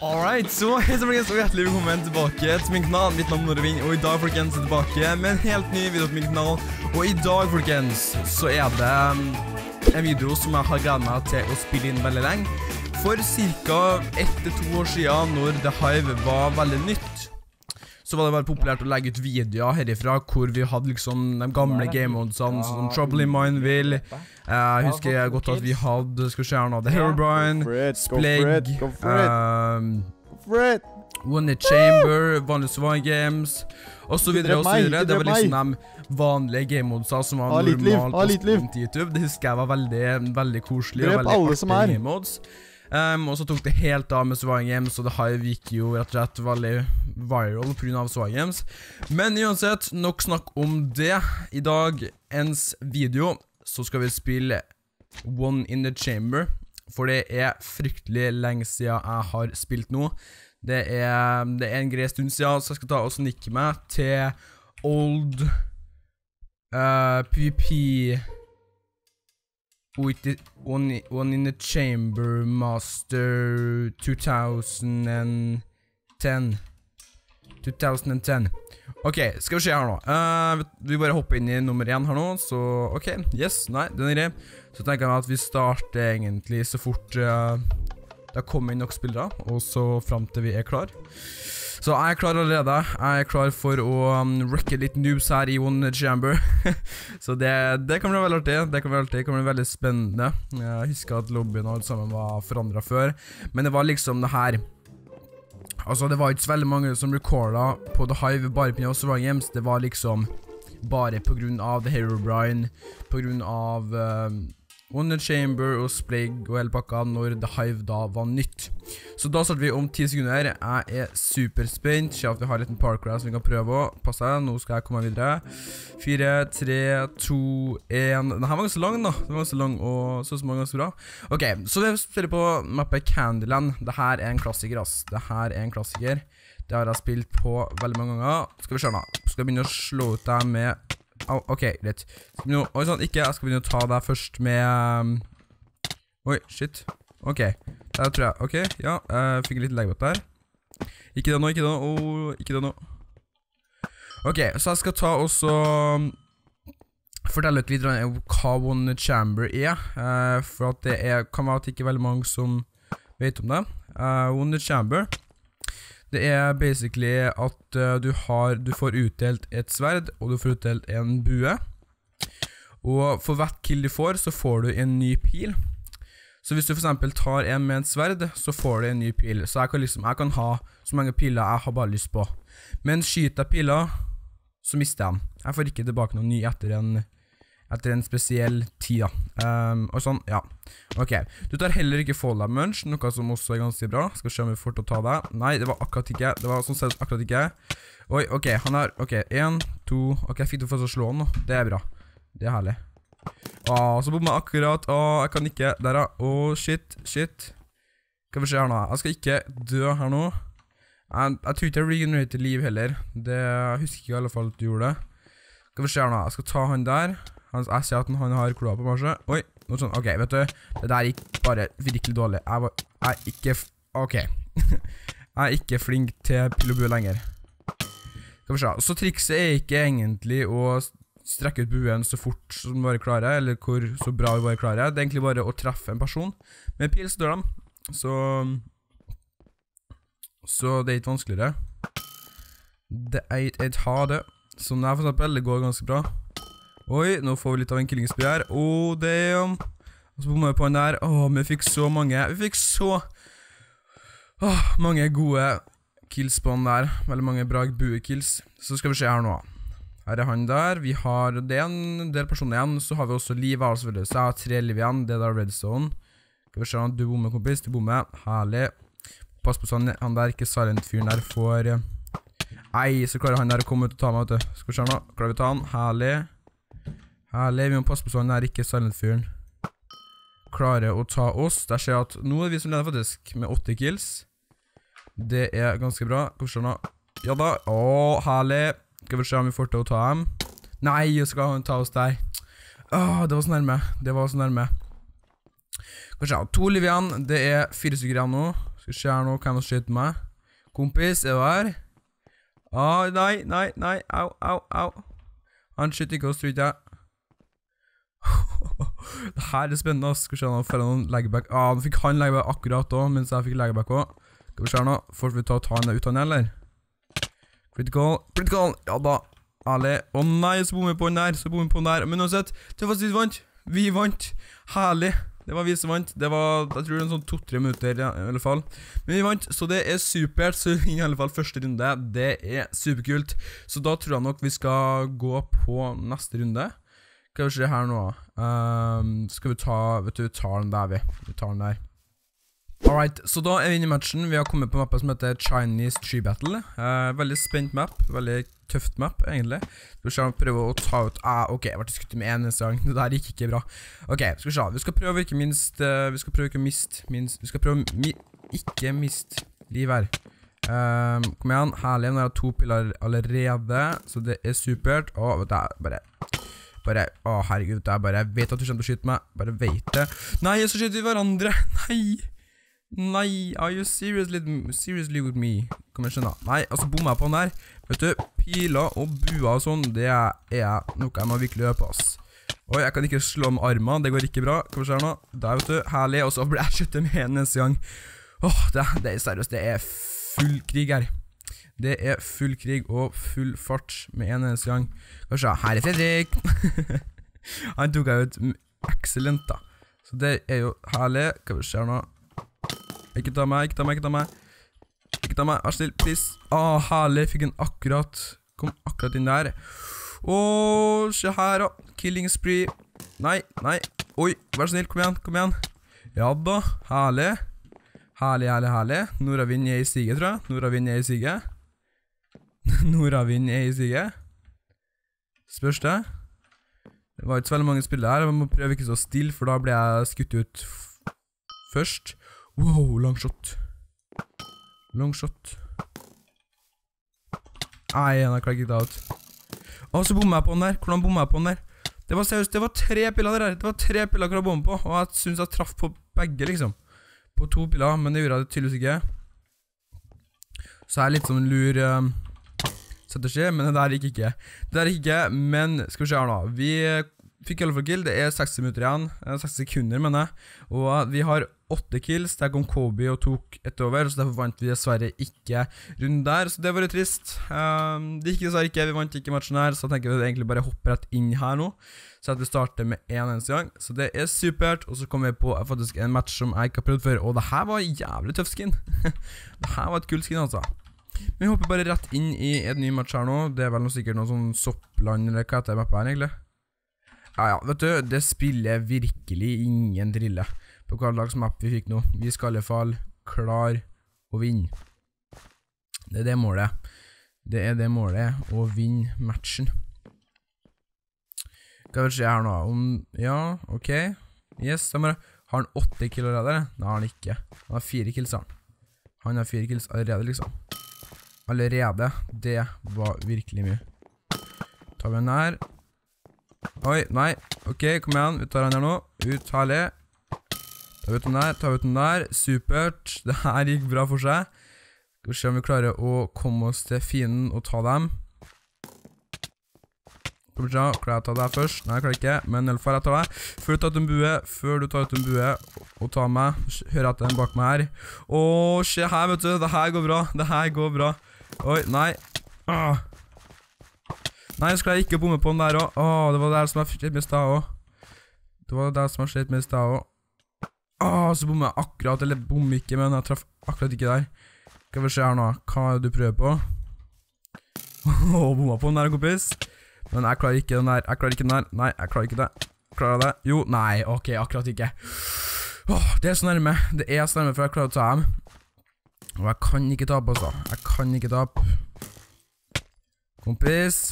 Alright, så hei folkens, og hjertelig velkommen tilbake til min kanal. Mitt navn er Norvin, og i dag folkens er tilbake med en helt ny video til min kanal. Og i dag folkens, så er det en video som jeg har gledet meg til å spille inn veldig lenge. For cirka 1 til 2 år siden, når The Hive var veldig nytt, så var det veldig populært å legge ut videoer herifra, hvor vi hadde liksom de gamle game-modsene, som Trouble in Mineville. Jeg husker godt at vi hadde, skal vi se her nå, The Herobrine, Splegg, One Chamber, vanlige Swan Games, og så videre og så videre. Det var liksom de vanlige game-modser som var normalt å spille på YouTube. Det husker jeg var veldig koselig og veldig artig game-mods. Og så tok det helt av med Swan Games, og det gikk jo rett og slett veldig viral på grunn av Swan Games. Men uansett, nok snakk om det. I dag, ens video, så skal vi spille One in the Chamber, for det er fryktelig lenge siden jeg har spilt nå. Det er en grei stund siden, så jeg skal ta og snikke meg til Old PvP One in the Chamber Master 2010. Ok, skal vi se her nå. Vi bare hopper inn i nummer 1 her nå. Så, ok, yes, nei, den er grei. Så tenker jeg at vi starter egentlig så fort det kommer inn nok spillere, og så frem til vi er klar. Så jeg er klar allerede. Jeg er klar for å wrecke litt noobs her i One Chamber. Så det kan bli veldig artig. Det kan bli veldig spennende. Jeg husker at lobbyen og alt sammen var forandret før. Men det var liksom det her. Altså, det var ikke så veldig mange som recordet på The Hive bare på grunn av Swan Games. Det var liksom bare på grunn av The Herobrine, på grunn av One Chamber og Splegg og hele pakka når The Hive da var nytt. Så da starter vi om 10 sekunder. Jeg er superspent. Se at vi har litt parkour som vi kan prøve å passe. Nå skal jeg komme videre. 4, 3, 2, 1. Denne var ganske lang da. Den var ganske lang og så var ganske bra. Ok, så vi spiller på mappet Candyland. Dette er en klassiker, ass. Dette er en klassiker. Det har jeg spilt på veldig mange ganger. Skal vi se nå. Skal jeg begynne å slå ut deg med... ok, greit. Oi, sånn, ikke. Jeg skal begynne å ta deg først med... oi, shit. Ok, der tror jeg. Ok, ja, jeg fikk litt leggbått der. Ikke det nå, ikke det nå. Ikke det nå. Ok, så jeg skal ta og så fortelle litt om hva One Chamber er. For at det kan være at ikke veldig mange som vet om det. One Chamber, det er basically at du får utdelt et sverd, og du får utdelt en bue. Og for hvert kill du får, så får du en ny pil. Så hvis du for eksempel tar en med en sverd, så får du en ny pil. Så jeg kan ha så mange piler jeg har bare lyst på. Men skyter jeg piler, så mister jeg den. Jeg får ikke tilbake noe ny etter en spesiell tid. Og sånn, ja. Ok, du tar heller ikke fall damage, noe som også er ganske bra. Skal vi se om vi får til å ta det. Nei, det var akkurat ikke. Det var sånn sett akkurat ikke. Oi, ok, han er, ok, 1, 2, ok, jeg fikk det for å slå han nå. Det er bra. Det er herlig. Så bommer jeg akkurat. Jeg kan ikke, der da. Shit. Skal vi se her nå. Jeg skal ikke dø her nå. Jeg tror ikke jeg regenerater liv heller. Jeg husker ikke i alle fall at du gjorde det. Skal vi se her nå. Jeg skal ta han der. Jeg ser at han har kloa på marsje. Oi, noe sånt. Ok, vet du. Det der gikk bare virkelig dårlig. Jeg er ikke... ok. Jeg er ikke flink til pil og bue lenger. Skal vi se. Så trikset er ikke egentlig å strekke ut buen så fort som du bare klarer, eller så bra du bare klarer. Det er egentlig bare å treffe en person. Med pil så dør de. Så det er ikke vanskeligere. Det er ikke ha det. Sånn her for eksempel, det går ganske bra. Oi, nå får vi litt av en killingsby her. Damn. Og så bommer vi på den der. Vi fikk så mange. Vi fikk så mange gode kills på den der. Veldig mange bra bue-kills. Så skal vi se her nå. Her er han der. Vi har en del personer igjen. Så har vi også liv her selvfølgelig. Så jeg har 3 liv igjen. Det der redstone. Skal vi se han. Du bommer, kompis. Du bommer. Herlig. Pass på sånn. Han der, ikke silent-fyren der, får... Ei, så klarer han der å komme ut og ta meg, vet du. Skal vi se nå. Klarer vi ta han. Herlig. Herlig, vi må passe på sånn, det er ikke silent-fyren klarer å ta oss. Der ser jeg at nå er vi som leder faktisk med 8 kills. Det er ganske bra. Skal vi se nå. Ja da, herlig. Skal vi se om vi får til å ta dem. Nei, skal han ta oss der. Det var så nærme. Det var så nærme. Skal vi se, 2 liv igjen. Det er 4 stykker igjen nå. Skal vi se her nå, hvem har skytt meg? Kompis, er du her? Nei, au. Han skytter ikke oss, tror ikke jeg. Det her er spennende, skal vi se nå, for noen leggeback. Nå fikk han leggeback akkurat da, mens jeg fikk leggeback også. Skal vi se nå, får vi ta han der ut han, eller? Critical, ja da, ærlig. Nei, så bommer vi på den der, men uansett, det var faktisk vi vant, herlig. Det var vi som vant, det var, jeg tror det er en sånn 2-3 minutter i alle fall. Men vi vant, så det er supert, så i alle fall første runde, det er superkult. Så da tror jeg nok vi skal gå på neste runde. Skal vi se her nå, skal vi ta, vet du, vi tar den der. Alright, så da er vi inne i matchen. Vi har kommet på mappet som heter Chinese Tree Battle. Veldig spent map, veldig tøft map egentlig. Skal vi se om vi prøver å ta ut, ok, jeg ble skutt med en gang, det der gikk ikke bra. Ok, skal vi se, vi skal prøve ikke miste liv her. Kom igjen, herlig, nå har jeg 2 pilar allerede, så det er supert. Vet du, herregud, jeg bare vet at du kommer til å skyte meg, bare vet det. Nei, så skyter vi hverandre, nei, are you seriously with me? Kom jeg skjønne, nei, altså bommer jeg på den der. Vet du, piler og buer og sånn, det er noe jeg må virkelig gjøre på, ass. Oi, jeg kan ikke slå med armene, det går ikke bra. Kom jeg nå, der vet du, herlig, og så blir jeg skyttet med en neste gang. Det er seriøst, det er full krig her. Det er full krig og full fart med en eneste gang. Kanskje, her er Fredrik. Han tok jeg ut excellent da. Så det er jo herlig. Hva skjer nå? Ikke ta meg. Vær snill, please. Herlig. Fikk en akkurat. Kom akkurat inn der. Se her da. Killing spree. Nei. Oi, vær snill, kom igjen. Ja da, herlig. Herlig. Nordavind er i stige, tror jeg. Nordavind er i stige. Spørs det. Det var ikke så veldig mange spillere her. Jeg må prøve ikke så stille, for da blir jeg skutt ut først. Wow, long shot. Nei, jeg klarer ikke det ut. Så bommer jeg på den der. Hvordan bommer jeg på den der? Det var seriøst, det var 3 piler der. Det var 3 piler jeg kunne bomme på, og jeg synes jeg traff på begge, liksom. På 2 piler, men det gjorde jeg tydeligvis ikke. Så jeg er litt som en lur strategi, men det der gikk ikke. Men skal vi se her nå. Vi fikk i alle fall kill, det er 60 minutter igjen, 60 sekunder mener jeg. Og vi har 8 kills, der kom Kobe og tok et over, så derfor vant vi dessverre ikke runden der, så det var litt trist. Det gikk dessverre ikke, vi vant ikke matchen her, så jeg tenker vi egentlig bare hopper rett inn her nå. Så at vi starter med en eneste gang, så det er supert. Og så kommer vi på faktisk en match som jeg ikke har prøvd før, og det her var jævlig tøff skin. Det her var et kult skin altså. Vi hopper bare rett inn i et ny match her nå. Det er vel sikkert noe sånn soppland eller hva heter mappet her egentlig. Ja, vet du, det spiller virkelig ingen drille på hva slags map vi fikk nå. Vi skal i alle fall klare å vinne. Det er det målet. Det er det målet, å vinne matchen. Skal vi se her nå, ja, ok, yes, har han 8 kill allerede? Nei, har han ikke, han har 4 kills han har 4 kills allerede liksom, det var virkelig mye. Tar vi den her, oi, nei, ok, kom igjen, vi tar den her nå, ut, herlig, tar vi ut den der, supert, det her gikk bra for seg. Skal vi se om vi klarer å komme oss til fienden og ta dem. Kom igjen, klarer jeg å ta deg først? Nei, jeg klarer ikke, men i alle fall jeg tar deg. Før du tar ut en bue og tar meg, hører jeg at den bak meg her. Se her, vet du, det her går bra, oi, nei. Nei, så klarer jeg ikke å bomme på den der også. Det var der som jeg fikk litt mest av også. Så bommer jeg akkurat, eller bommer ikke, men jeg traff akkurat ikke der. Skal vi se her nå, hva er det du prøver på? Bommer på den der, kompis. Men jeg klarer ikke den der, nei, jeg klarer ikke det. Klarer jeg det? Jo, nei, ok, akkurat ikke. Det er så nærme, for jeg klarer å ta dem. Og jeg kan ikke tape altså, Kompis,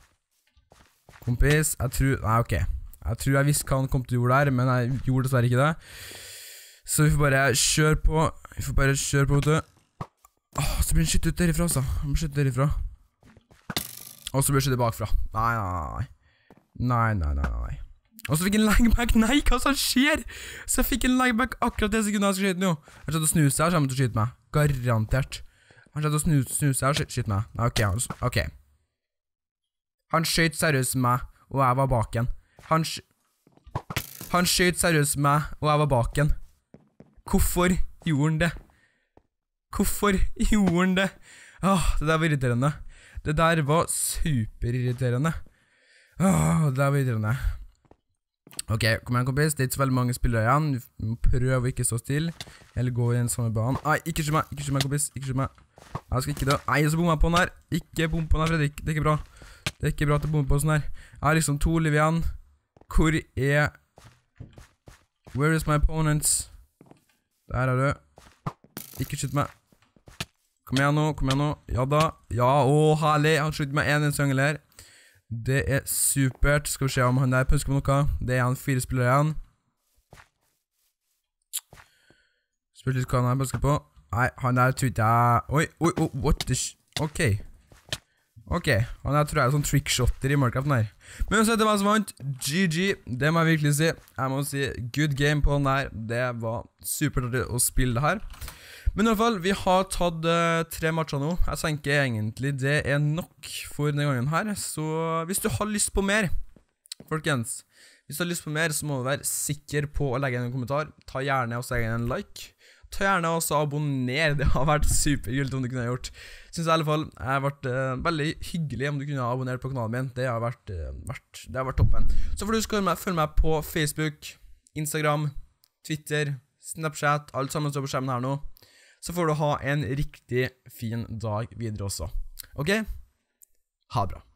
jeg tror, nei, ok. Jeg tror jeg visste hva han kom til å gjøre der, men jeg gjorde dessverre ikke det. Så vi får bare kjøre på, vet du. Så blir han skyttet ut derifra altså, Og så blir det bakfra. Nei. Og så fikk han legback. Nei, hva som skjer? Så jeg fikk en legback akkurat det sekundet jeg skal skyte nå. Han skal til å snuse seg, og kommer til å skyte meg. Garantert. Han skal til å snuse seg og skyte meg. Ok. Han skjøt seriøst meg, og jeg var bak han. Han skjøt seriøst meg, og jeg var bak han. Hvorfor gjorde han det? Hvorfor gjorde han det? Det der var irriterende. Det der var superirriterende. Det der var irriterende. Ok, kom igjen kompis, det er ikke så veldig mange spillere igjen. Du må prøve å ikke stå still, eller gå i den samme banen. Nei, ikke skyt meg kompis, ikke skyt meg. Jeg skal ikke dø. Nei, så bommer jeg på den her. Ikke bom på den her, Fredrik, det er ikke bra. Det er ikke bra at du bommer på sånn her. Jeg har liksom 2 liv igjen. Hvor er... Where is my opponents? Der er du. Ikke skyt meg. Kom igjen nå. Ja da. Ja, herlig. Han skjøt meg en sangel her. Det er supert. Skal vi se om han der pønsker på noe. Det er han 4 spillere igjen. Spør litt hva han der pønsker på. Nei, han der tror ikke jeg... Oi, what the Ok, han der tror jeg er sånn trickshotter i Minecraft her. Men så er det hva som vant. GG, det må jeg virkelig si. Jeg må si good game på den der. Det var supert å spille det her. Men i hvert fall, vi har tatt 3 matcher nå. Jeg tenker egentlig det er nok for denne gangen her. Så hvis du har lyst på mer, folkens, hvis du har lyst på mer, så må du være sikker på å legge en kommentar. Ta gjerne også en like. Ta gjerne også abonner. Det har vært superkult om du kunne ha gjort. Synes i alle fall det har vært veldig hyggelig om du kunne ha abonnert på kanalen min. Det har vært toppen. Så får du følge meg på Facebook, Instagram, Twitter, Snapchat. Alt sammen står på skjermen her nå. Så får du ha en riktig fin dag videre også. Ok? Ha det bra.